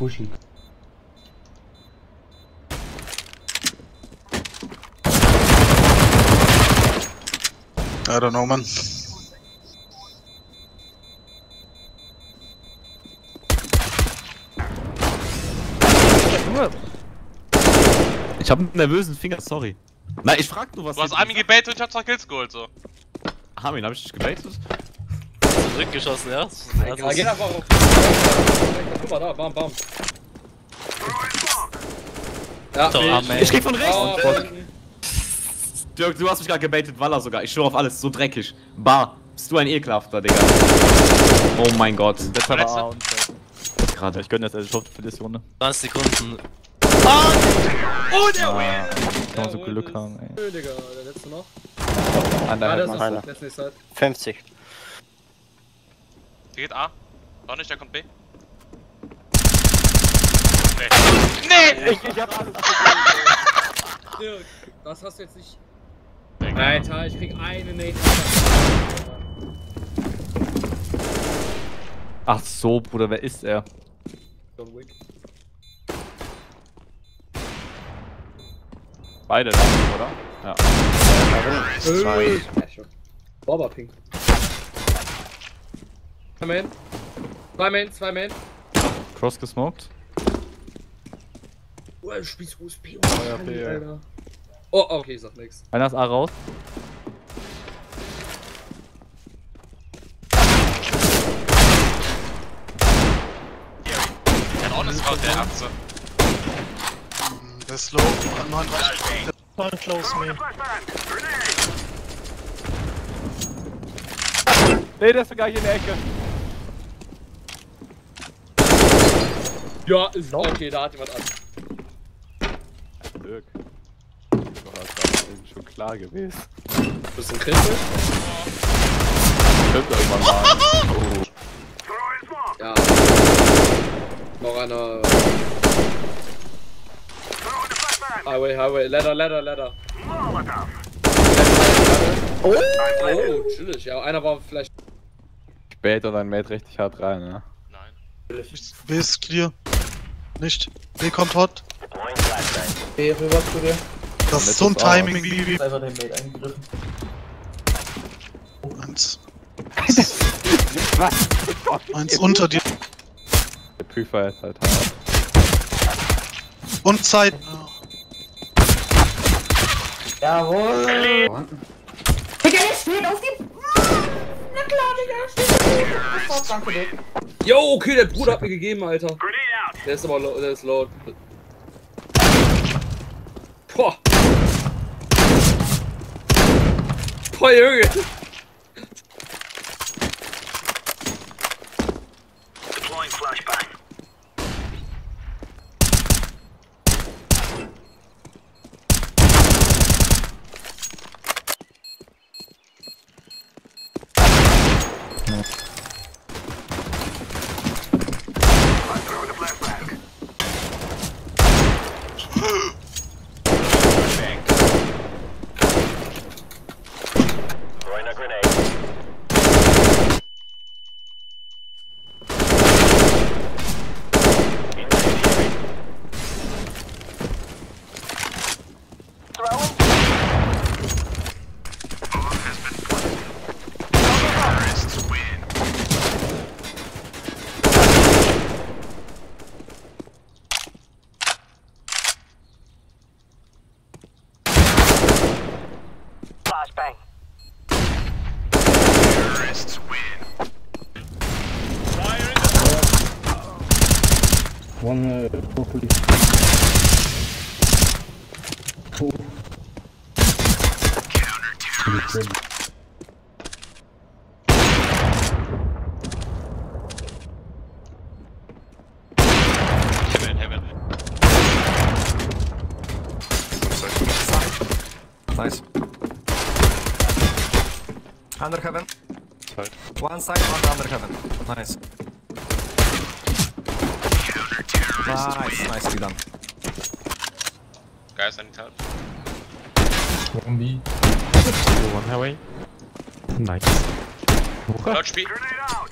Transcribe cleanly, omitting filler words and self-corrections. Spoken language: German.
pushing. I don't know, man. Ich hab einen nervösen Finger, sorry. Nein, ich frag nur was. Du hast Armin gebaitet und ich hab 2 Kills geholt, so. Armin, hab ich dich gebaitet? Zurückgeschossen, ja? Ja, geh einfach auf. Guck mal da, bam, bam. Ja, Ich krieg von rechts! Oh, Dirk, du hast mich gerade gebaitet, Walla sogar. Ich schwör auf alles, so dreckig. Bar, bist du ein Ekelhafter, Digga. Oh mein Gott. Das war A und Gerade. ich gönne das, ich hoffe für die Runde. 20 Sekunden. oh, der Win! Kann man so Glück haben, ey. Nö, Digga, der letzte noch. An Ja, der das Hand. ist letzte Zeit. 50. Der geht A. Doch nicht, der kommt B. Nee! Ich hab alles Dirk, das hast du jetzt nicht. Alter, ich krieg eine Nate. Ach so, Bruder, wer ist er? John Wick. Beide, oder? Ja. Bobber Pink. 2 Main. 2 Main, 2 Main. Cross gesmoked. Oh, du spielst USP ja, okay, Alter. Oh, okay, ich sag nix. Einer ist A raus. Der hat auch eine Scout, der Atze. Der ist low. 39. Don't close me. Nee, der ist sogar hier in der Ecke. Ja, ist okay, da hat jemand an. Dirk. Das war eben schon klar gewesen. Bist du ein Christel? Stimmt irgendwann mal. Oh. Ja. Noch einer. Highway, Ladder. Oh, chillig. Ja, einer war vielleicht. Später dein Mate richtig hart rein, ne? Nein. B ist clear. Nicht. B kommt hot. B rüber zu dir. Das ist so ein Timing, wie. Einfach den Mate eingegriffen. 1. 1 unter dir. Der Pre-Fire ist halt hart. Und Zeit. Jawohl! Digga, der steht auf die. Na klar, Digga, steht auf die. Danke, Dick. Yo, okay, der Bruder hat mir gegeben, Alter. Der ist aber low, der ist low. Boah. Boah, Junge. Flashbang. Terrorists win. Fire in the One, hopefully. Cool. counter-terrorist. Heaven. Nice. Under heaven. Side. One side, one under heaven. Nice. Counter-terrorist. Nicely done. Guys, I need help. One B. One highway. Nice. Laut Spiel.